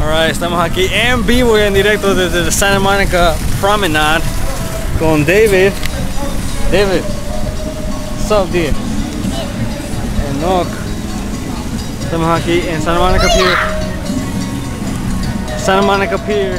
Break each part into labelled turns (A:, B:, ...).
A: Alright, estamos aquí en vivo y en directo desde Santa Monica Promenade con David. David, what's up, dude? Enoch. Estamos aquí en Santa Monica Pier. Santa Monica Pier.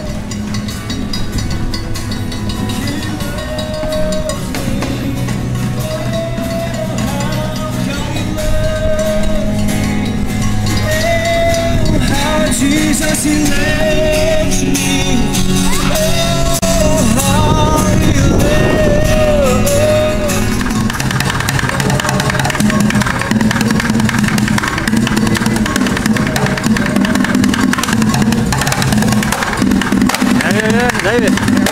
B: Jesus, He loves me. Oh, how He loves.
A: David.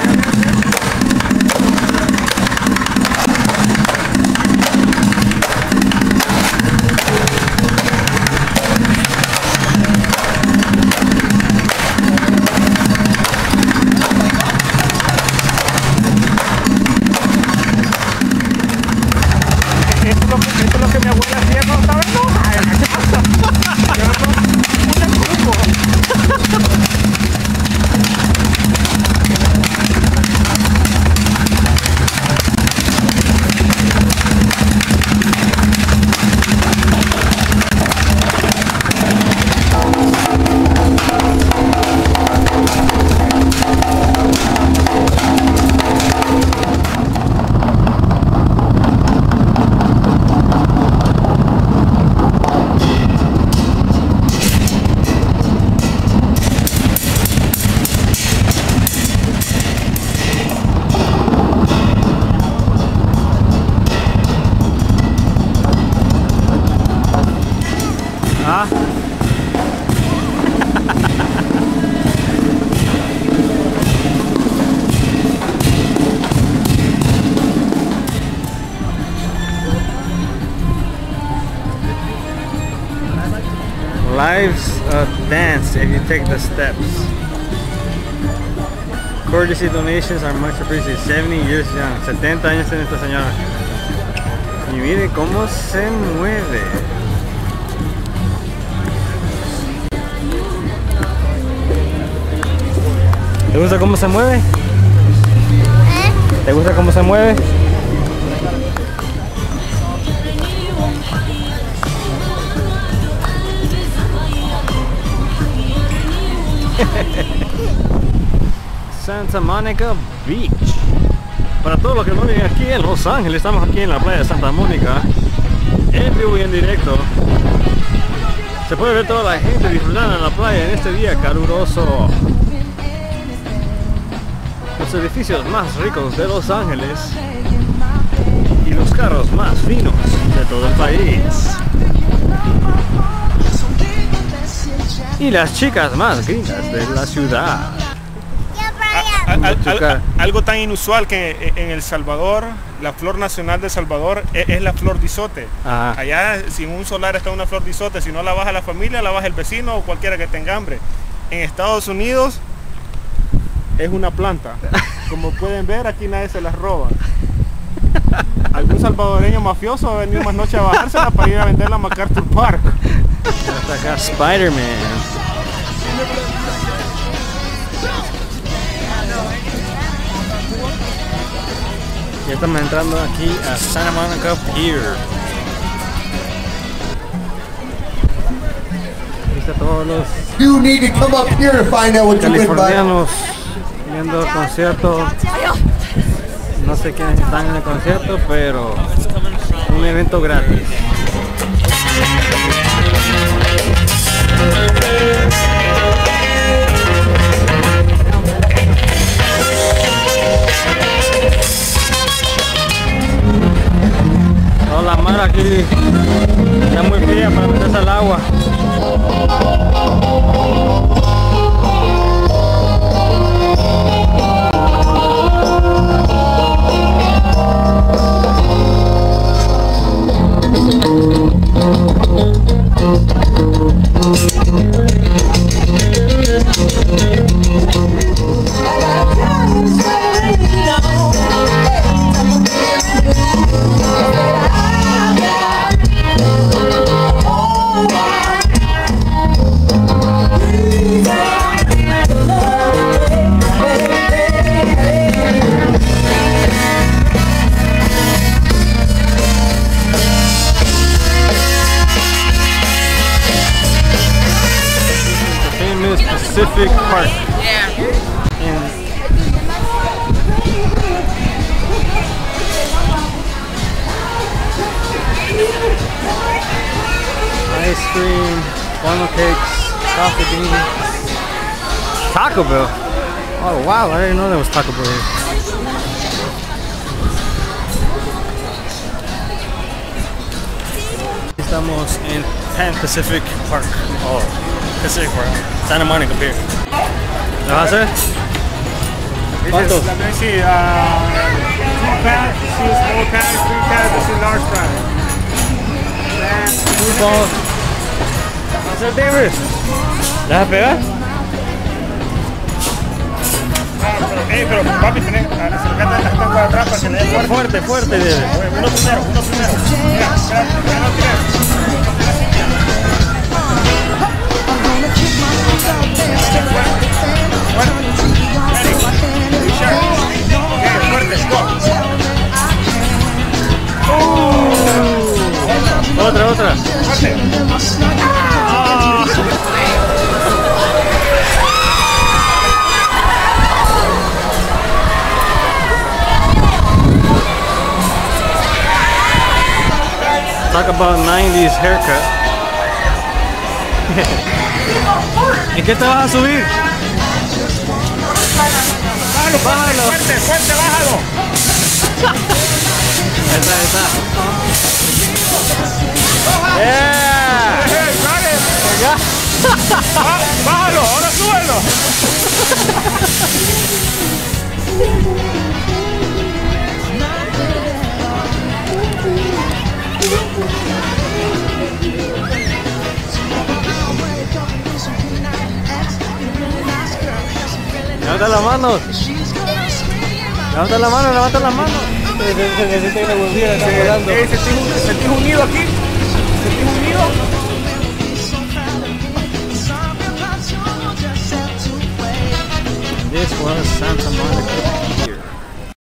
C: Esto es lo que mi abuela hacía cuando estaba enojada. ¿Qué pasa? Yo no puedo
A: Lives dance if you take the steps. Courtesy donations are much appreciated. 70 years young. 70 años tiene esta señora. Y mire cómo se mueve. ¿Te gusta cómo se mueve? ¿Te gusta cómo se mueve? Santa Monica Beach. Para todos los que no viven aquí en Los Ángeles, estamos aquí en la playa de Santa Mónica, en vivo y en directo. Se puede ver toda la gente disfrutando en la playa en este día caluroso. Los edificios más ricos de Los Ángeles y los carros más finos de todo el país. Y las chicas más gringas de la ciudad.
C: Algo tan inusual que en El Salvador, la flor nacional de El Salvador es la flor de izote.
A: Ajá.
C: Allá, si en un solar está una flor de izote, si no la baja la familia, la baja el vecino o cualquiera que tenga hambre. En Estados Unidos es una planta. Como pueden ver, aquí nadie se las roba. Algún salvadoreño mafioso va a venir más noche a bajársela para ir a venderla a MacArthur Park.
A: Hasta acá Spider-Man. Ya estamos entrando aquí a Santa Monica Pier. Aquí está todos los
D: You need to come up here to find out what you win by.
A: californianos viendo el concierto. No sé quiénes están en el concierto, pero un evento gratis. Toda la mar aquí está muy fría para meterse al agua. is Pacific Park.
E: Yeah.
A: Ice cream, funnel cakes, coffee beans. Taco Bell. Oh wow, I didn't know there was Taco Bell here. Estamos en Pan Pacific Park. Oh, Pacific Park. Santa Monica Pier. ¿Lo vas a hacer? ¿Cuántos?
C: Let me see, 2 packs, 2 small packs, 3 packs, 2 large packs.
A: Vamos a hacer David. ¿La vas a pegar?
C: Pero papi, tenés que acercarte a esta para atrás para que le dé fuerte.
A: Fuerte, fuerte, David.
C: Uno primero. Mira, no tires.
A: Otra.
C: Fuerte.
A: Talk about 90s haircut. ¿En qué te vas a subir?
C: Bájalo. Fuerte, bájalo.
A: Esa. Yeah.
C: Bájalo, ahora súbelo.
A: Levanta las manos. Levanta las manos. Se necesita que la volviera, está volando.
C: ¿Sentís unido aquí?